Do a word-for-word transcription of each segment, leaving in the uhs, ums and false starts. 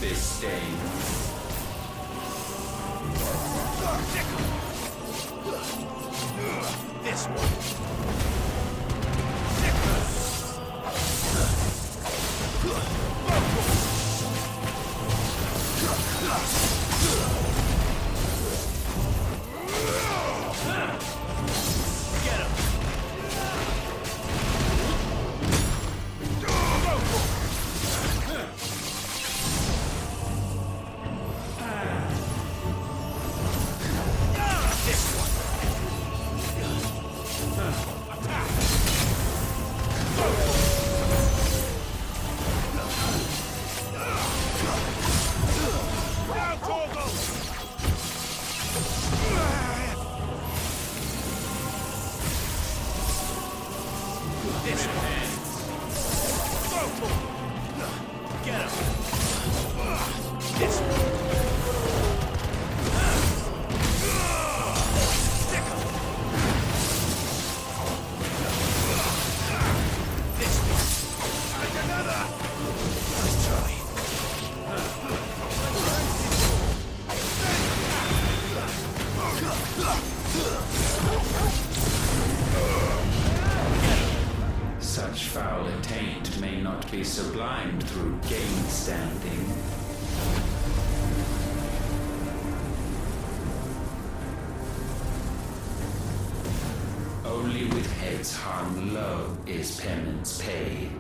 stain. This one. Such foul attaint may not be sublimed through game standing. Only with heads hung low is penance paid.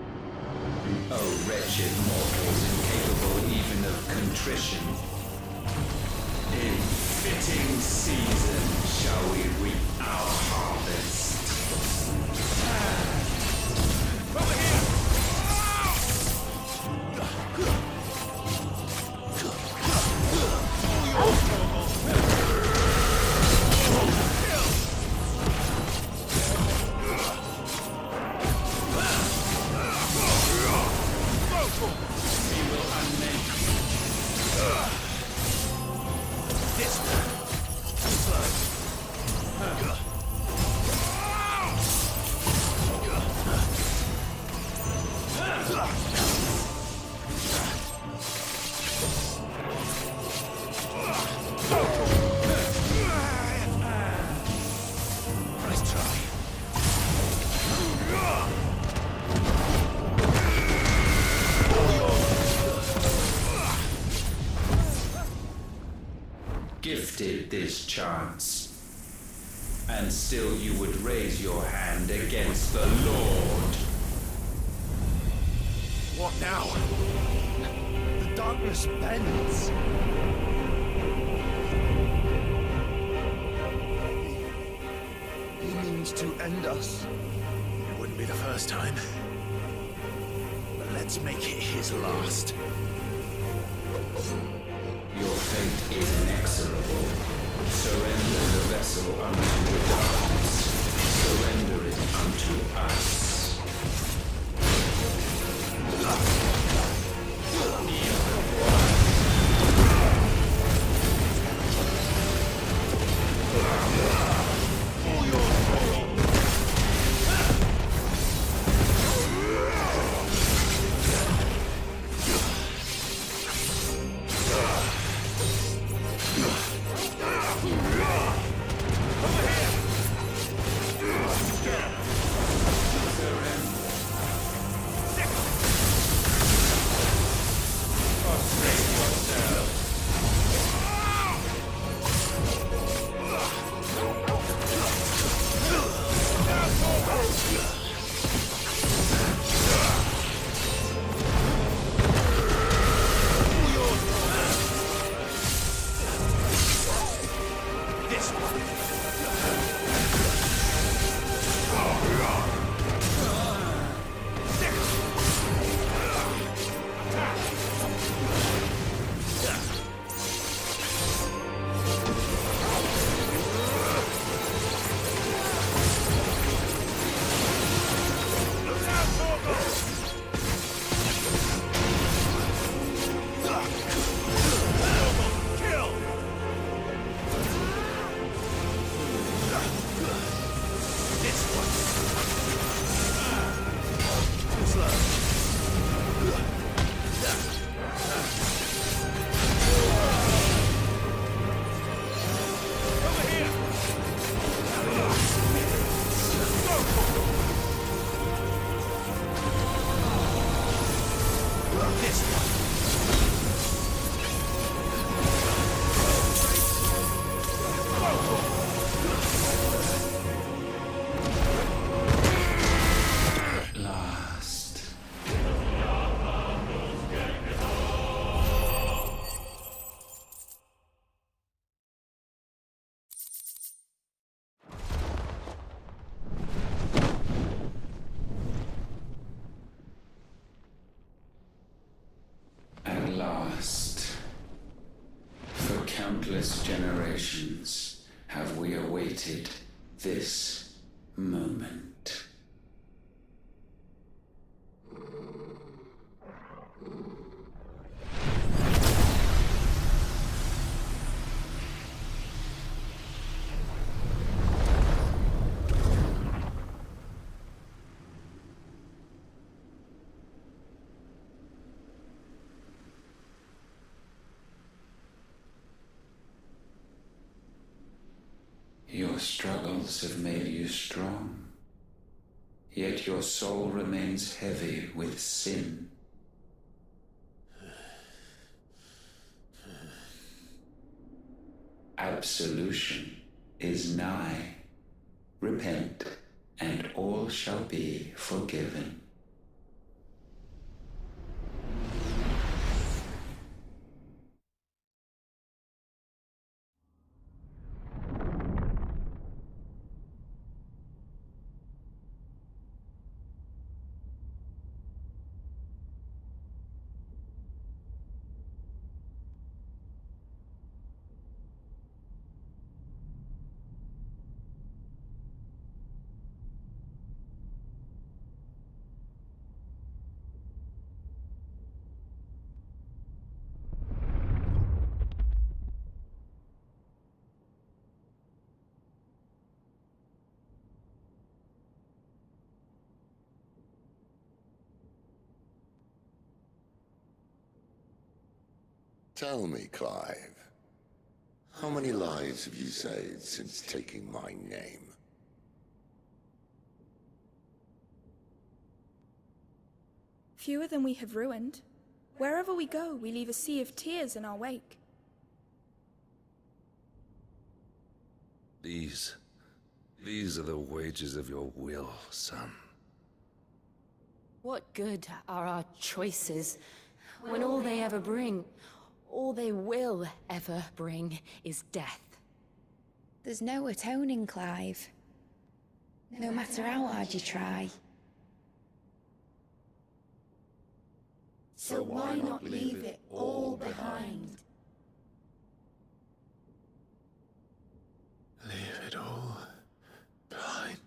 O wretched mortals incapable even of contrition, in fitting season shall we reap our harvest. Over here! Gifted this chance, and still you would raise your hand against the Lord. What now? The darkness bends. He, he means to end us. It wouldn't be the first time. But let's make it his last. Your fate is inexorable. Surrender the vessel unto the darkness. Surrender it unto us. this one. Last. At last, for countless generations have we awaited this moment. Your struggles have made you strong, yet your soul remains heavy with sin. Absolution is nigh. Repent, and all shall be forgiven. Tell me, Clive, how many lives have you saved since taking my name? Fewer than we have ruined. Wherever we go, we leave a sea of tears in our wake. These... these are the wages of your will, son. What good are our choices when all they ever bring, all they will ever bring, is death? There's no atoning, Clive. No matter how hard you try. So why not leave it all behind? Leave it all behind.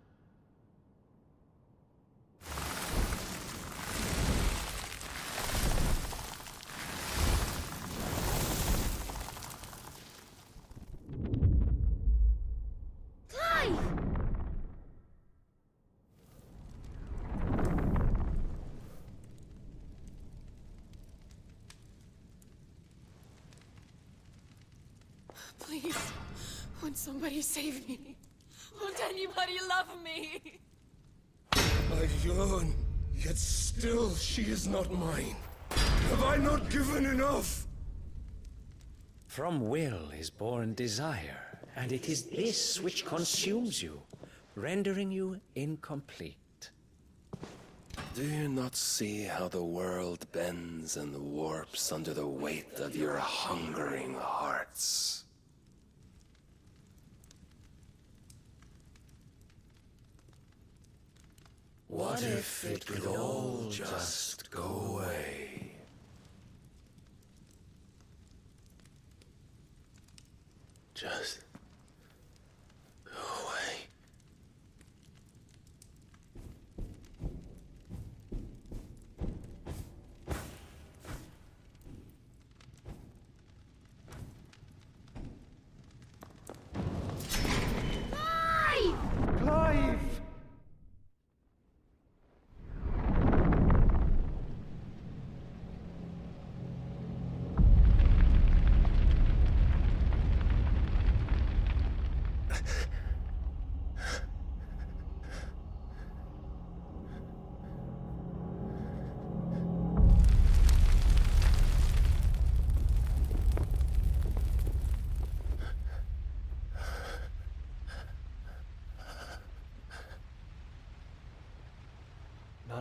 Please, won't somebody save me? Won't anybody love me? I yearn, yet still she is not mine. Have I not given enough? From will is born desire, and it is this which consumes you, rendering you incomplete. Do you not see how the world bends and warps under the weight of your hungering hearts? What if it could all just go away? Just go away. Clive!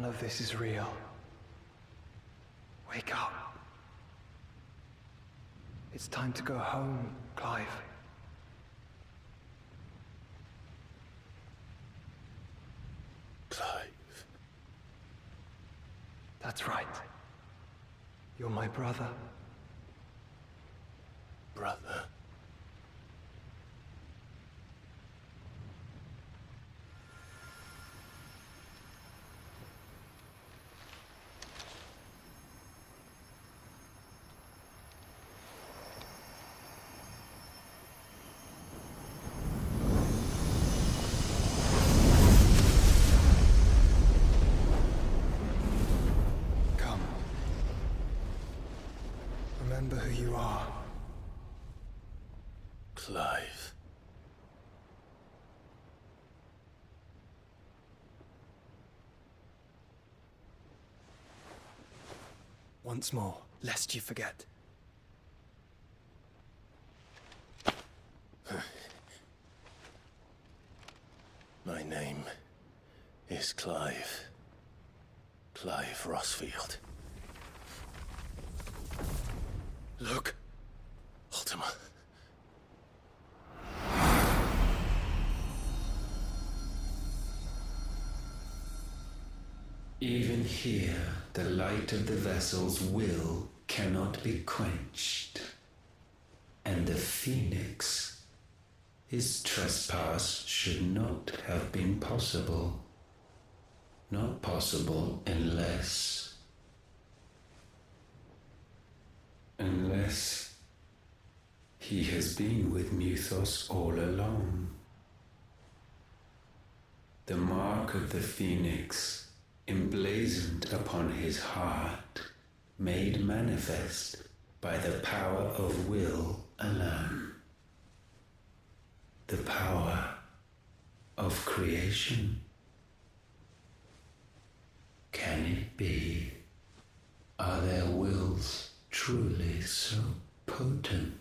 None of this is real. Wake up. It's time to go home, Clive. Clive. That's right. You're my brother. Brother. Remember who you are. Clive. Once more, lest you forget. My name is Clive. Clive Rosfield. Look, Ultima. Even here, the light of the vessel's will cannot be quenched. And the Phoenix, his trespass should not have been possible. Not possible unless... Unless he has been with Muthos all along. The mark of the Phoenix, emblazoned upon his heart, made manifest by the power of will alone. The power of creation. Can it be? Are their wills truly so potent?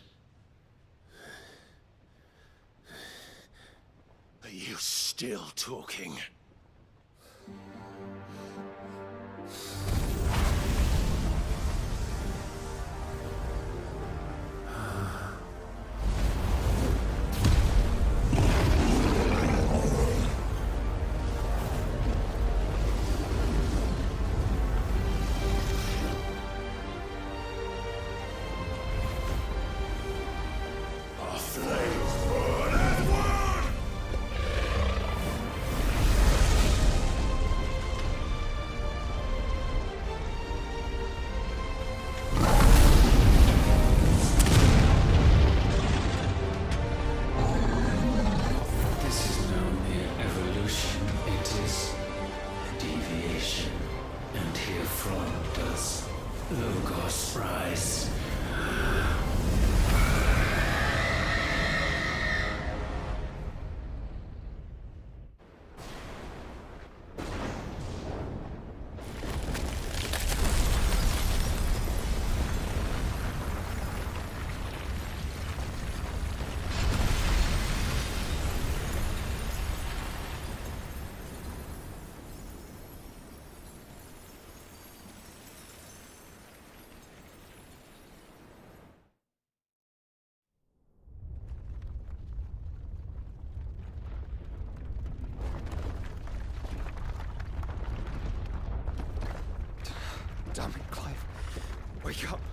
Are you still talking? Damn it, Clive. Wake up.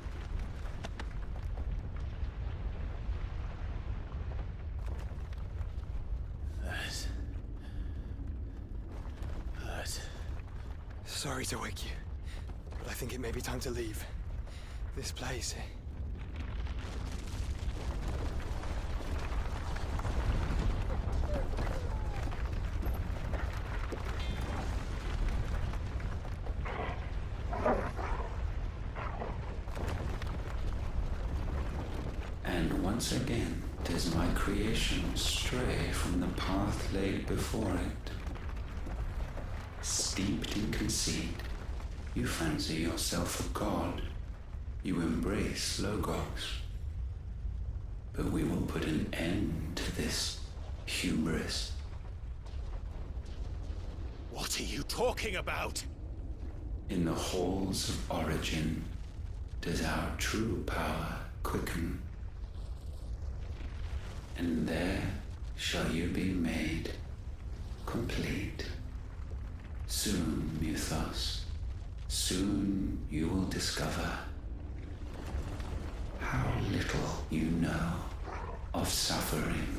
That... That... Sorry to wake you, but I think it may be time to leave. This place. Once again, does my creation stray from the path laid before it? Steeped in conceit, you fancy yourself a god. You embrace Logos. But we will put an end to this hubris. What What are you talking about? In the halls of origin does our true power quicken. And there shall you be made complete. Soon, Mythos, soon you will discover how little you know of suffering.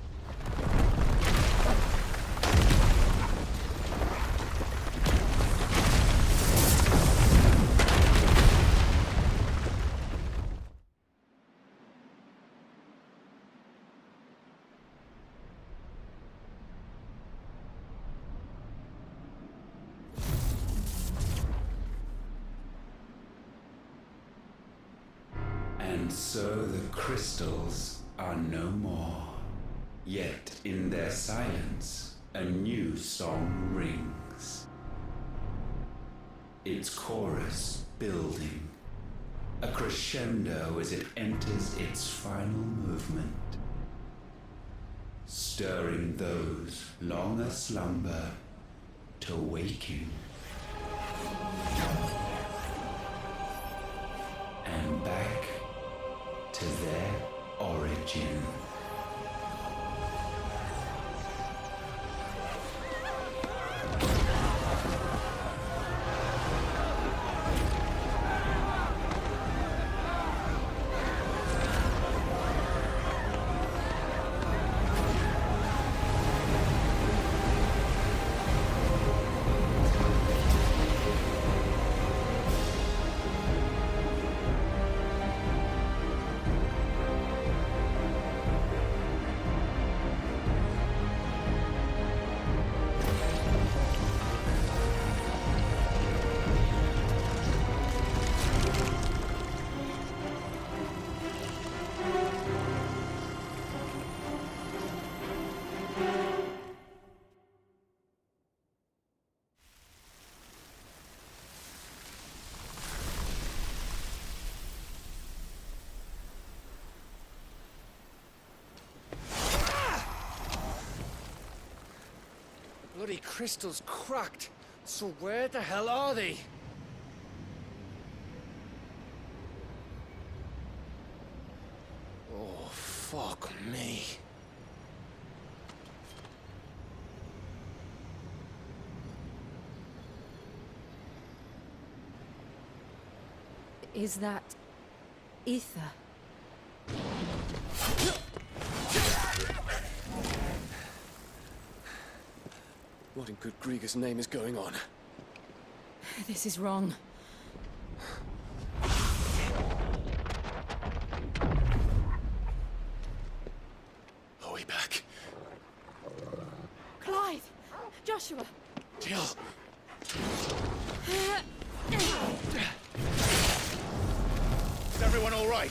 And so the crystals are no more. Yet in their silence, a new song rings. Its chorus building, a crescendo as it enters its final movement, stirring those long aslumber to waking. And back to their origin. Bloody crystal's cracked. So where the hell are they? Oh, fuck me. Is that ether? What in good Grieger's name is going on? This is wrong. Are we back? Clive! Joshua! Jill! Is everyone all right?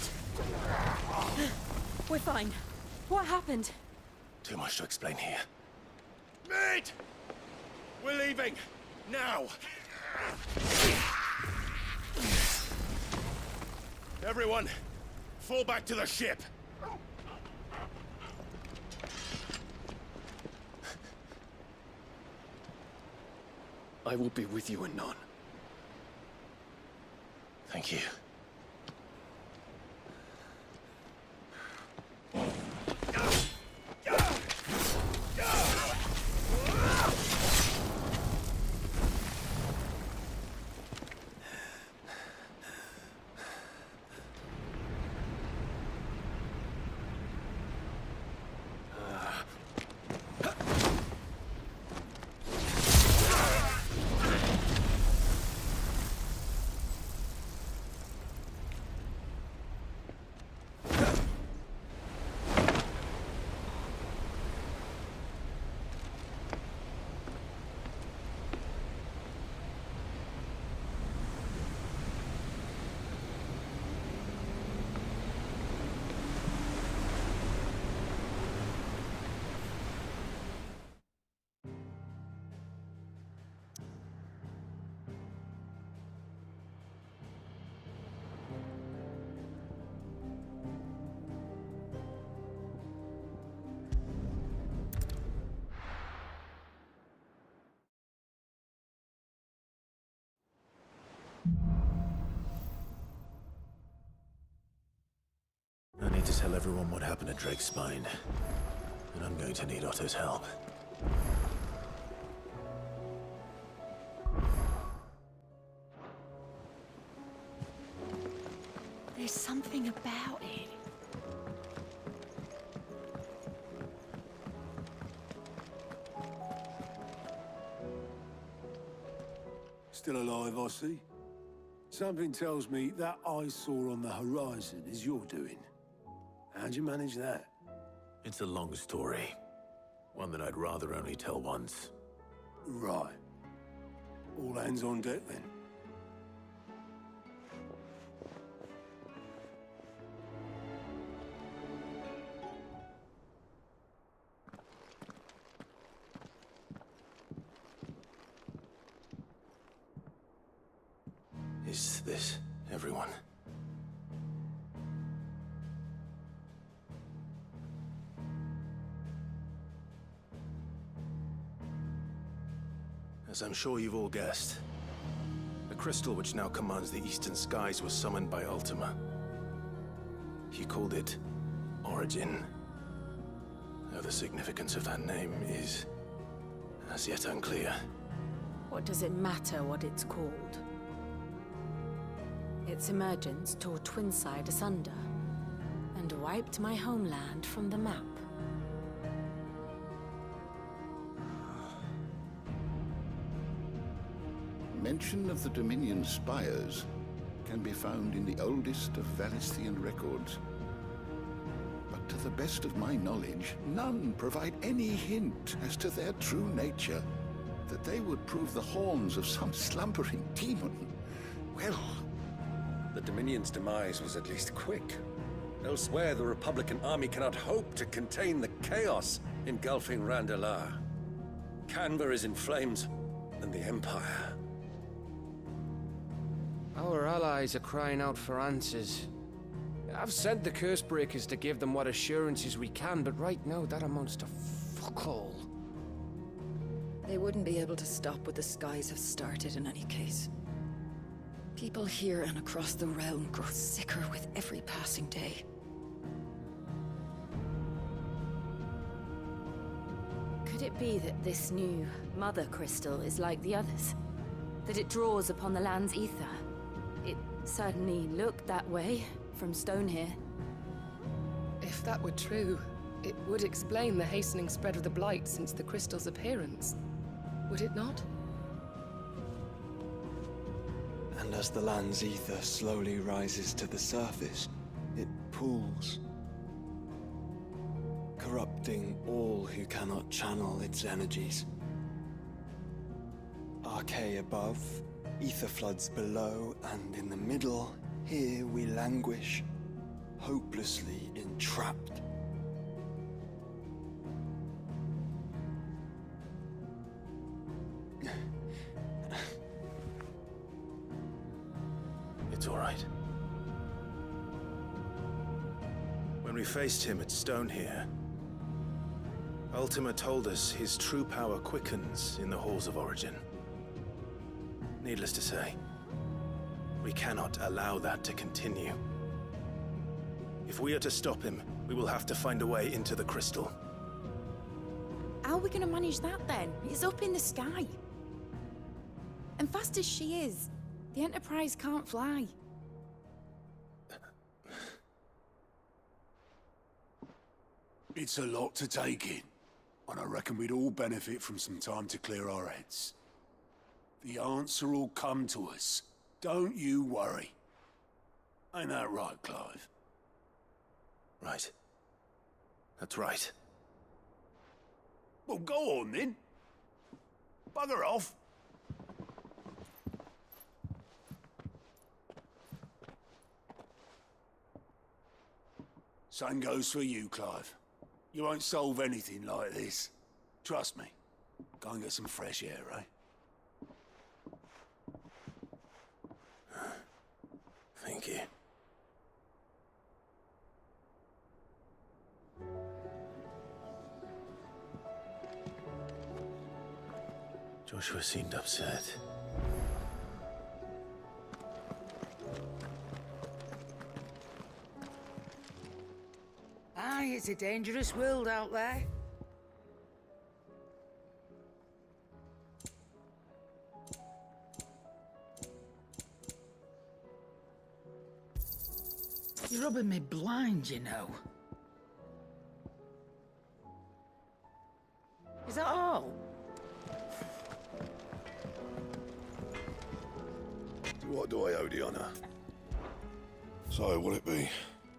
We're fine. What happened? Too much to explain here. Mate! We're leaving! Now! Everyone, fall back to the ship! I will be with you anon. Thank you. tell everyone what happened at Drake's Spine. And I'm going to need Otto's help. There's something about it. Still alive, I see. Something tells me that I saw on the horizon is your doing. How'd you manage that? It's a long story. One that I'd rather only tell once. Right. All hands on deck, then. Is this everyone? As I'm sure you've all guessed, the crystal which now commands the eastern skies was summoned by Ultima. He called it Origin. Though the significance of that name is as yet unclear. What does it matter what it's called? Its emergence tore Twinside asunder, and wiped my homeland from the map. Mention of the Dominion spires can be found in the oldest of Valisthian records. But to the best of my knowledge, none provide any hint as to their true nature. That they would prove the horns of some slumbering demon. Well... The Dominion's demise was at least quick. Elsewhere, the Republican army cannot hope to contain the chaos engulfing Randalar. Canva is in flames, and the Empire. Our allies are crying out for answers. I've sent the Cursebreakers to give them what assurances we can, but right now that amounts to fuck all. They wouldn't be able to stop what the skies have started in any case. People here and across the realm grow sicker with every passing day. Could it be that this new Mother Crystal is like the others? That it draws upon the land's ether? It certainly looked that way from stone here. If that were true, it would explain the hastening spread of the Blight since the crystal's appearance. Would it not? And as the land's ether slowly rises to the surface, it pools, corrupting all who cannot channel its energies. Archaea above, ether floods below, and in the middle, here we languish, hopelessly entrapped. It's all right. When we faced him at Stone here, Ultima told us his true power quickens in the halls of Origin. Needless to say, we cannot allow that to continue. If we are to stop him, we will have to find a way into the crystal. How are we gonna manage that then? It's up in the sky. And fast as she is, the Enterprise can't fly. It's a lot to take in, and I reckon we'd all benefit from some time to clear our heads. The answer will come to us. Don't you worry. Ain't that right, Clive? Right. That's right. Well, go on then. Bugger off. Same goes for you, Clive. You won't solve anything like this. Trust me. Go and get some fresh air, eh? Thank you. Joshua seemed upset. Aye, it's a dangerous world out there. You're rubbing me blind, you know. Is that all? What do I owe the honor? So, will it be?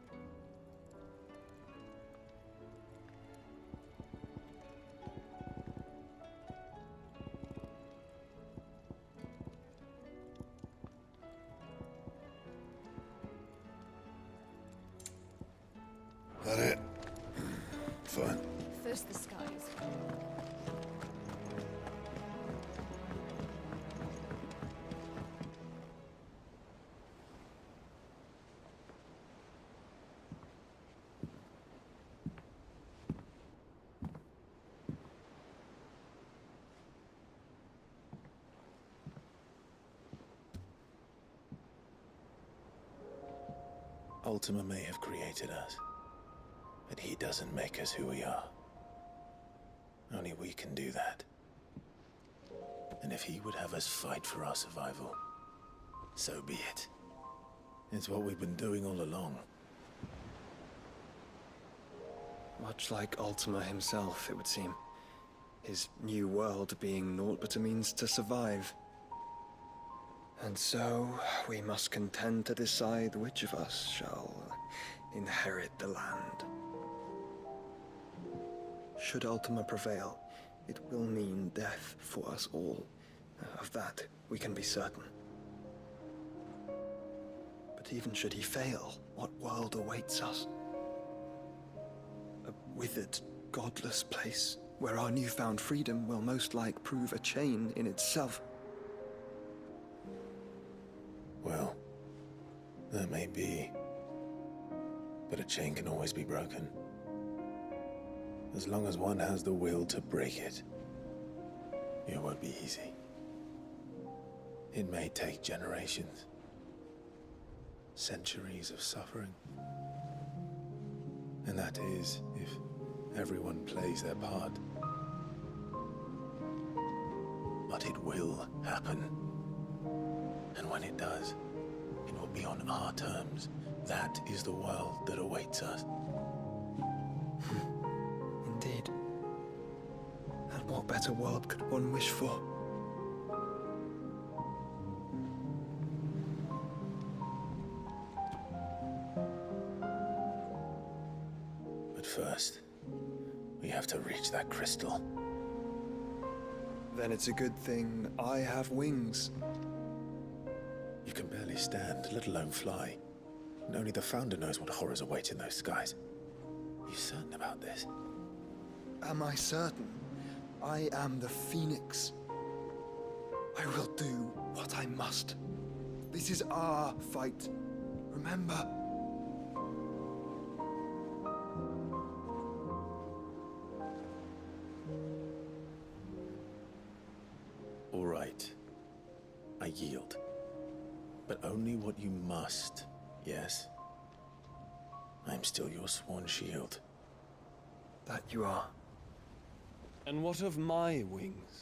That it? Fine. First the skies. Ultima may have created us, but he doesn't make us who we are. Only we can do that. And if he would have us fight for our survival, so be it. It's what we've been doing all along. Much like Ultima himself, it would seem. His new world being naught but a means to survive. And so, we must contend to decide which of us shall inherit the land. Should Ultima prevail, it will mean death for us all. Of that, we can be certain. But even should he fail, what world awaits us? A withered, godless place, where our newfound freedom will most like prove a chain in itself. Well, that may be. But a chain can always be broken. As long as one has the will to break it. It won't be easy. It may take generations. Centuries of suffering. And that is, if everyone plays their part. But it will happen. And when it does, it will be on our terms. That is the world that awaits us. Indeed. And what better world could one wish for? But first, we have to reach that crystal. Then it's a good thing I have wings. You can barely stand, let alone fly. And only the Founder knows what horrors await in those skies. Are you certain about this? Am I certain? I am the Phoenix. I will do what I must. This is our fight. Remember? All right. I yield. But only what you must, yes? I'm still your sworn shield. That you are. And what of my wings?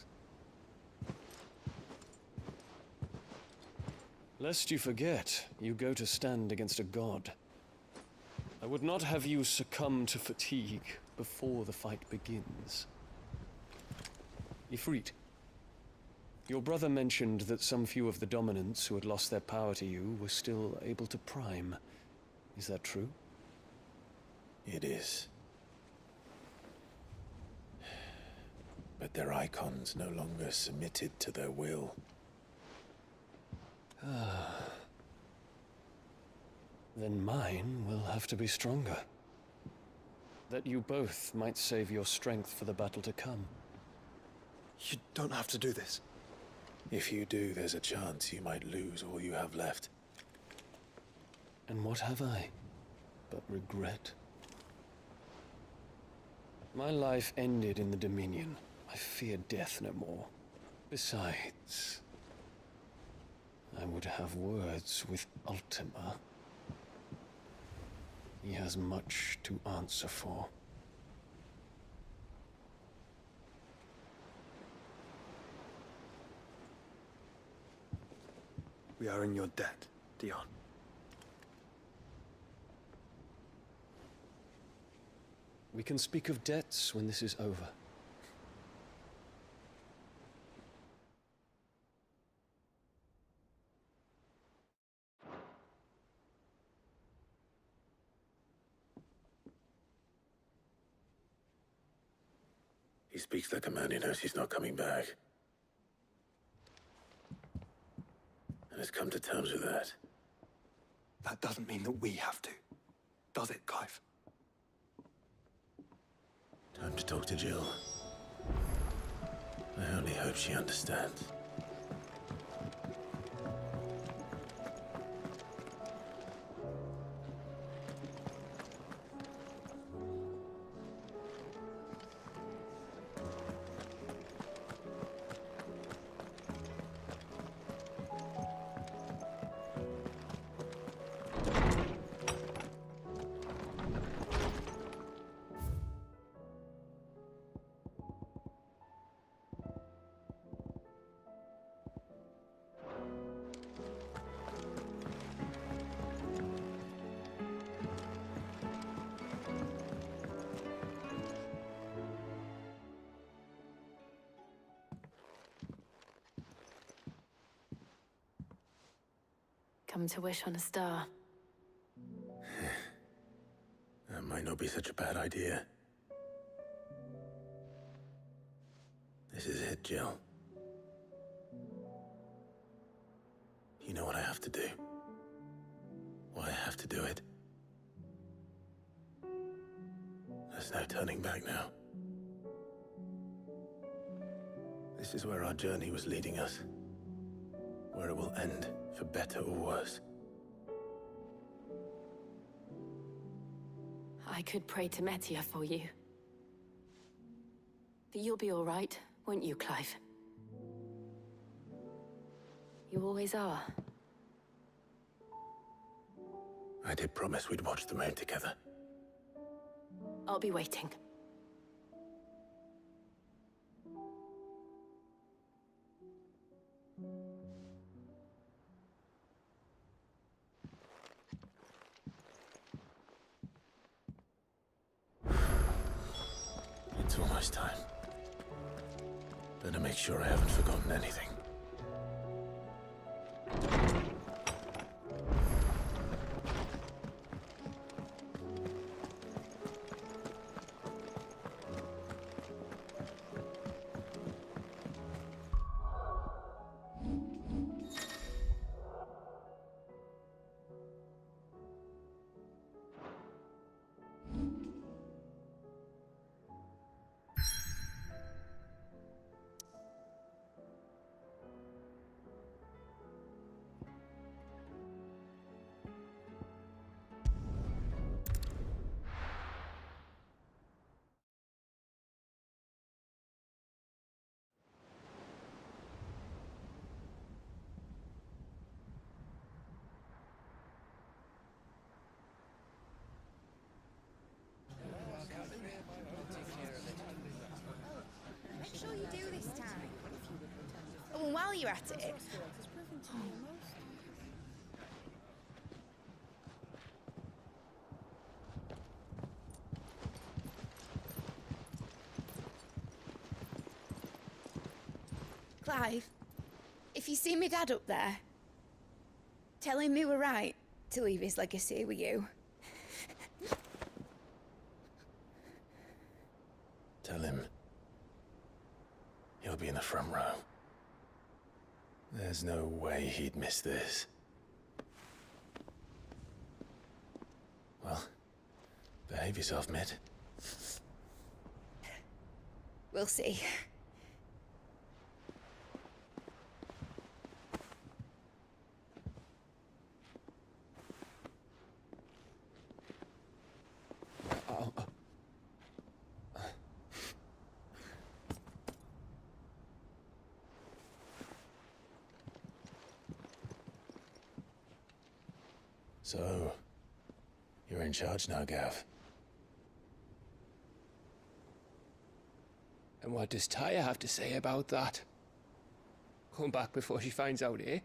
Lest you forget, you go to stand against a god. I would not have you succumb to fatigue before the fight begins. Ifrit, your brother mentioned that some few of the dominants who had lost their power to you were still able to prime. Is that true? It is. But their icons no longer submitted to their will. Ah. Then mine will have to be stronger. That you both might save your strength for the battle to come. You don't have to do this. If you do, there's a chance you might lose all you have left. And what have I but regret? My life ended in the Dominion. I fear death no more. Besides, I would have words with Ultima. He has much to answer for. We are in your debt, Dion. We can speak of debts when this is over. He speaks like a man who knows he's not coming back. And has come to terms with that. That doesn't mean that we have to, does it, Clive? Time to talk to Jill. I only hope she understands. Come to wish on a star. That might not be such a bad idea. This is it, Jill. You know what I have to do. Why I have to do it. There's no turning back now. This is where our journey was leading us. Where it will end, for better or worse. I could pray to Metia for you. But you'll be all right, won't you, Clive? You always are. I did promise we'd watch the moon together. I'll be waiting. It's almost time. Better make sure I haven't forgotten anything. Make sure you do this time. Oh, and while you're at it... Clive, if you see me dad up there, tell him we were right to leave his legacy with you. Tell him he'll be in the front row. There's no way he'd miss this. Well, behave yourself, Mitt. We'll see. So, You're in charge now, Gav. And what does Tyr have to say about that? Come back before she finds out, eh?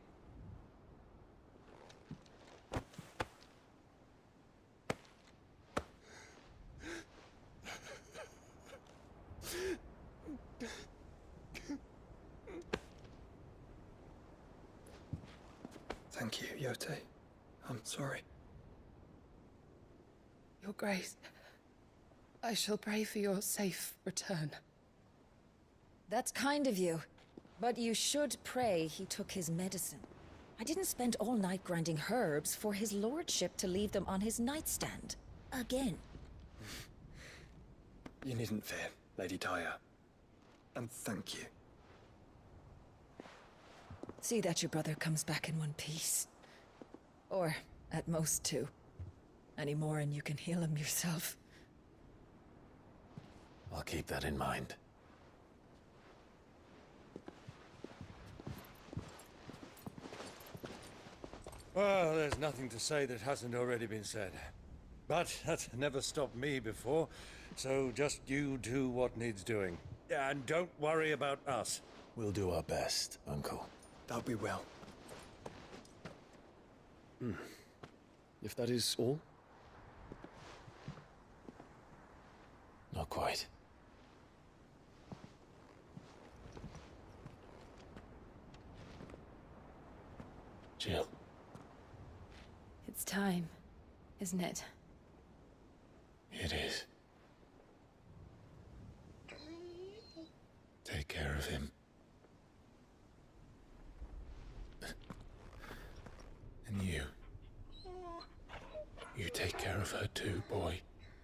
Thank you, Yote. I'm sorry. Your Grace, I shall pray for your safe return. That's kind of you. But you should pray he took his medicine. I didn't spend all night grinding herbs for his lordship to leave them on his nightstand. Again. You needn't fear, Lady Tyr. And thank you. See that your brother comes back in one piece. Or, at most, two. Any more and you can heal him yourself. I'll keep that in mind. Well, there's nothing to say that hasn't already been said. But that's never stopped me before, so just you do what needs doing. And don't worry about us. We'll do our best, Uncle. That'll be well. Hmm. If that is all? Not quite. Jill. It's time, isn't it? It is. Take care of him. And you. You take care of her too, boy.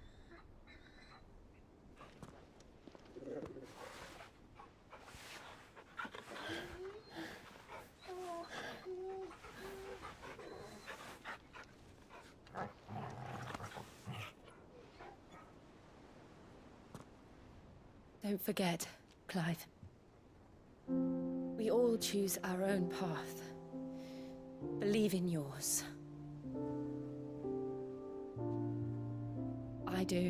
Don't forget, Clive. We all choose our own path. Believe in yours. I do.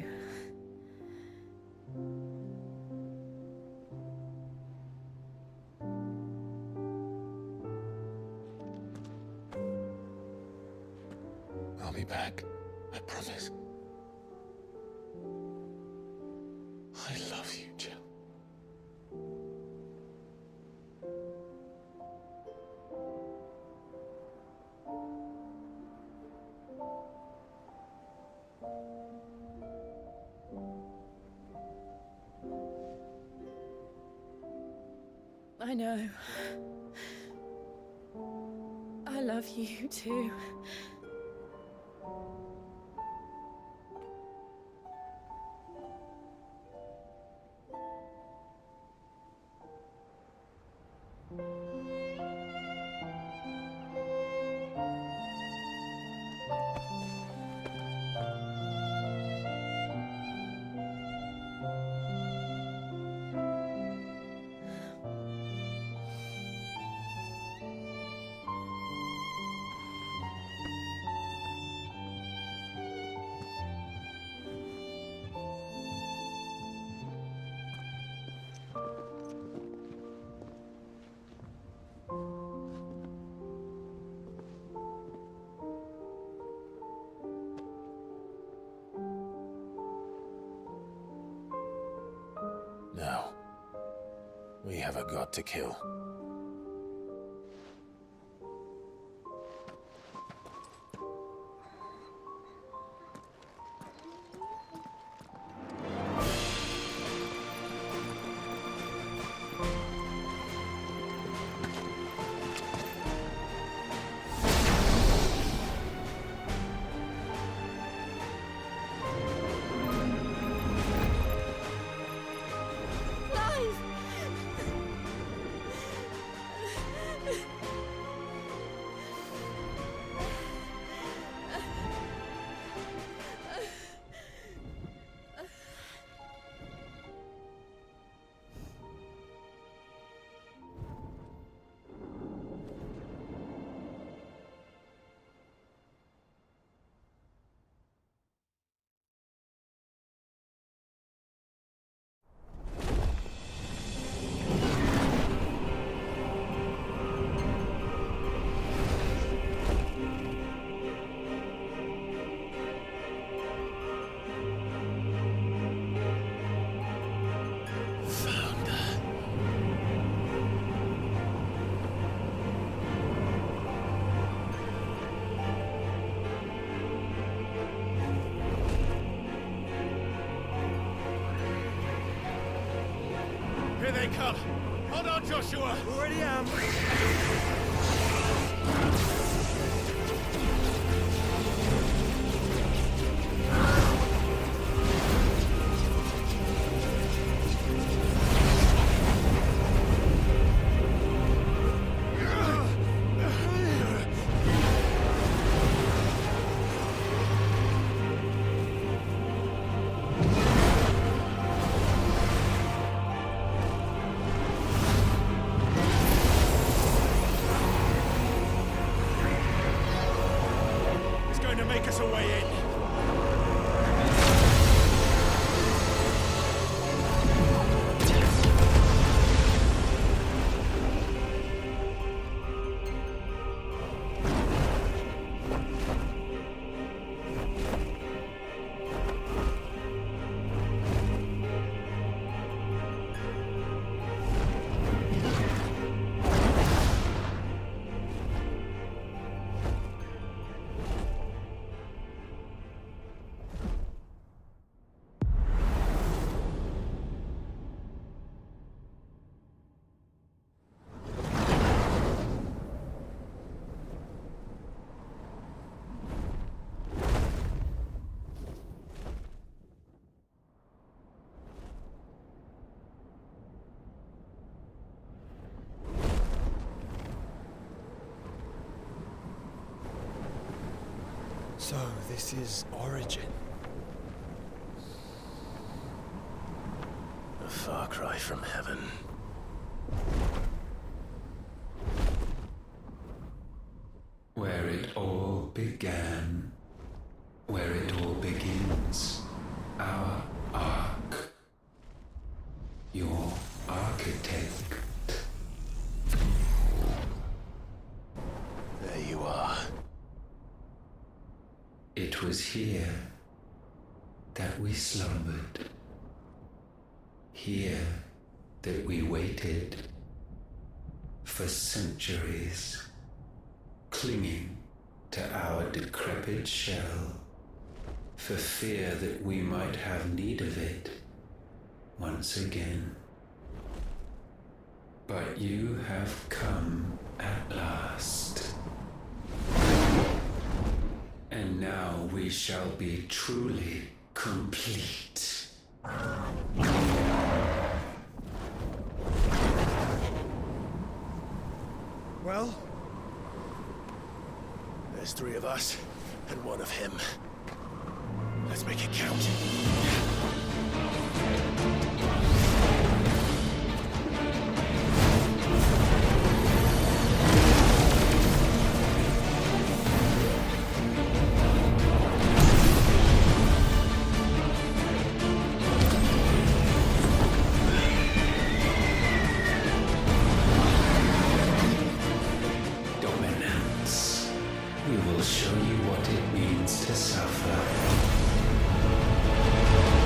I'll be back. I promise. I love you, Jill. I know. I love you too. Now, we have a god to kill. they come! Hold on, Joshua! Already am! Make us a way in. So, this is Origin. A far cry from heaven. Where it all began. Where it all begins. Our ark. Your architect. There you are. It was here that we slumbered. Here that we waited for centuries, clinging to our decrepit shell, for fear that we might have need of it once again. But you have come at last. And now we shall be truly complete. Well, there's three of us and one of him. Let's make it count. We will show you what it means to suffer.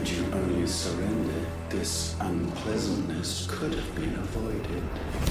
Had you only surrendered, this unpleasantness could have been avoided.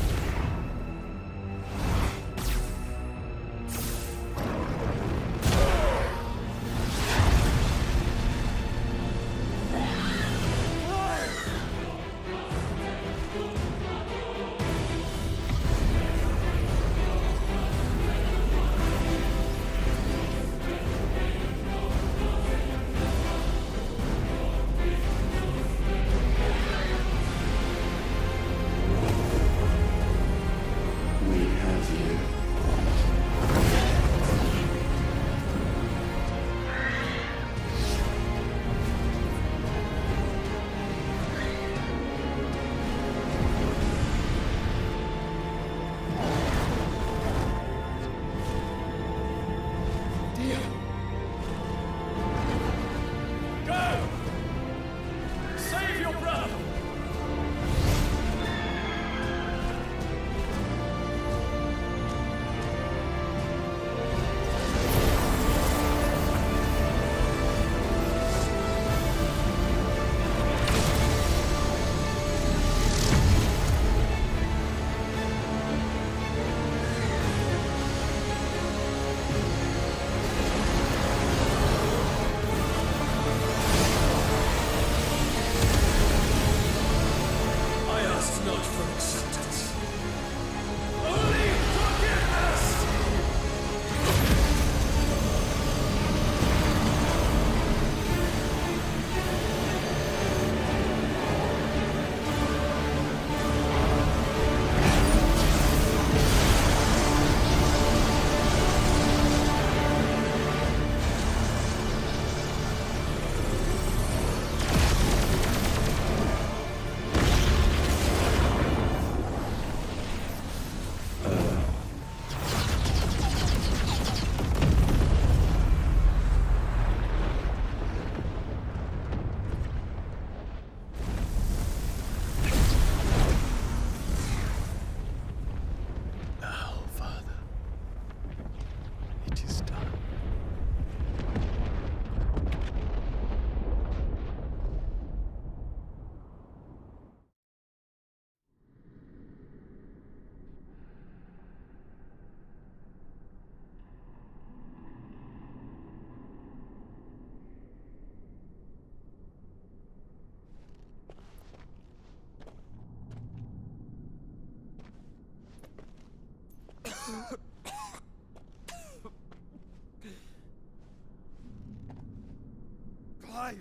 Clive!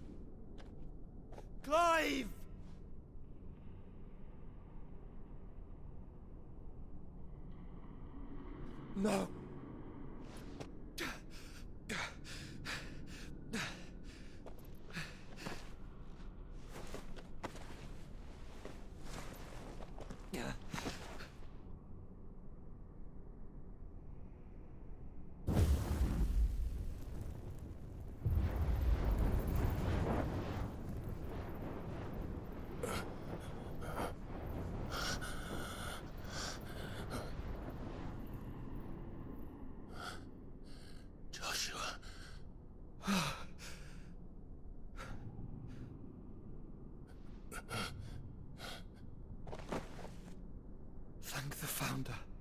Clive! No. Thank the Founder.